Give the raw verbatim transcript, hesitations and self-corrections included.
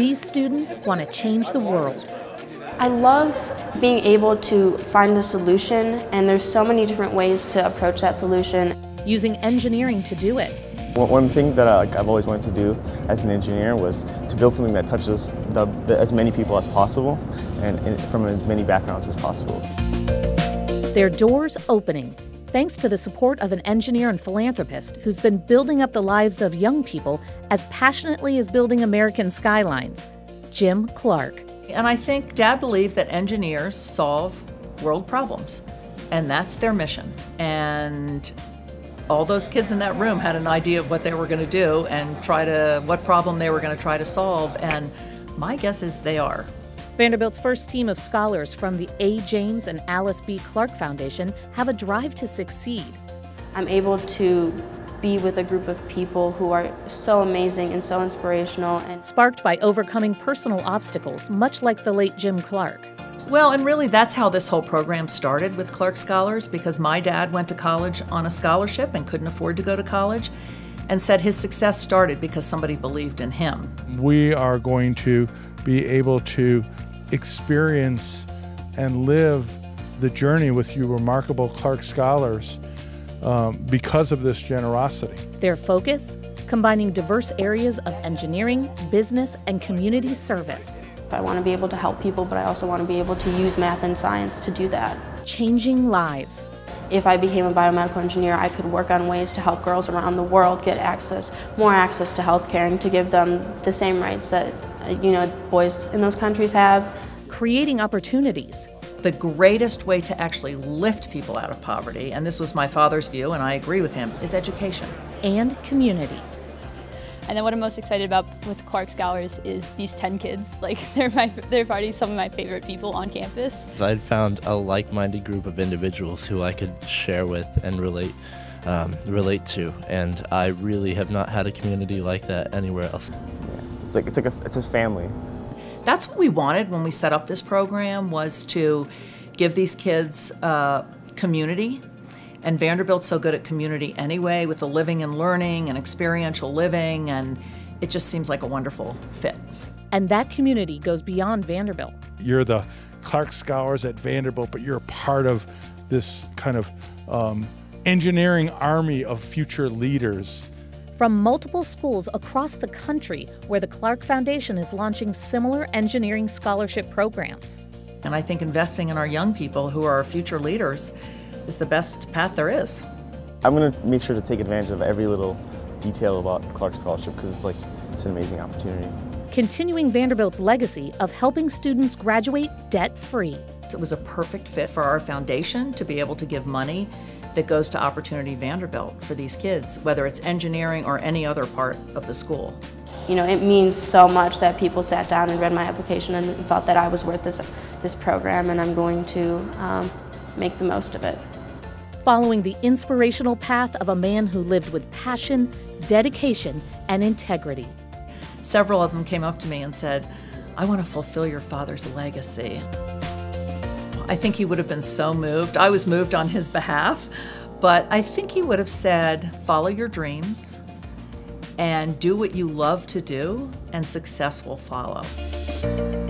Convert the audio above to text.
These students want to change the world. I love being able to find a solution, and there's so many different ways to approach that solution. Using engineering to do it. One thing that uh, I've always wanted to do as an engineer was to build something that touches the, the, as many people as possible and, and from as many backgrounds as possible. Their doors opening, thanks to the support of an engineer and philanthropist who's been building up the lives of young people as passionately as building American skylines, Jim Clark. And I think Dad believed that engineers solve world problems, and that's their mission. And all those kids in that room had an idea of what they were going to do and try to, what problem they were going to try to solve, and my guess is they are. Vanderbilt's first team of scholars from the A. James and Alice B. Clark Foundation have a drive to succeed. I'm able to be with a group of people who are so amazing and so inspirational. And sparked by overcoming personal obstacles, much like the late Jim Clark. Well, and really that's how this whole program started with Clark Scholars, because my dad went to college on a scholarship and couldn't afford to go to college, and said his success started because somebody believed in him. We are going to be able to experience and live the journey with you remarkable Clark Scholars um, because of this generosity. Their focus? Combining diverse areas of engineering, business, and community service. I want to be able to help people, but I also want to be able to use math and science to do that. Changing lives. If I became a biomedical engineer, I could work on ways to help girls around the world get access, more access to health care, and to give them the same rights that, you know, boys in those countries have. Creating opportunities. The greatest way to actually lift people out of poverty, and this was my father's view, and I agree with him, is education. And community. And then what I'm most excited about with Clark Scholars is these ten kids. Like, they're, my, they're probably some of my favorite people on campus. I'd found a like-minded group of individuals who I could share with and relate, um, relate to, and I really have not had a community like that anywhere else. Yeah. It's like, it's like a, it's a family. That's what we wanted when we set up this program, was to give these kids uh, community. And Vanderbilt's so good at community anyway, with the living and learning and experiential living, and it just seems like a wonderful fit. And that community goes beyond Vanderbilt. You're the Clark Scholars at Vanderbilt, but you're a part of this kind of um, engineering army of future leaders. From multiple schools across the country, where the Clark Foundation is launching similar engineering scholarship programs. And I think investing in our young people who are our future leaders is the best path there is. I'm going to make sure to take advantage of every little detail about Clark Scholarship, because it's like, it's an amazing opportunity. Continuing Vanderbilt's legacy of helping students graduate debt-free. It was a perfect fit for our foundation to be able to give money that goes to Opportunity Vanderbilt for these kids, whether it's engineering or any other part of the school. You know, it means so much that people sat down and read my application and felt that I was worth this, this program, and I'm going to um, make the most of it. Following the inspirational path of a man who lived with passion, dedication, and integrity. Several of them came up to me and said, "I want to fulfill your father's legacy." I think he would have been so moved. I was moved on his behalf, but I think he would have said, follow your dreams and do what you love to do, and success will follow.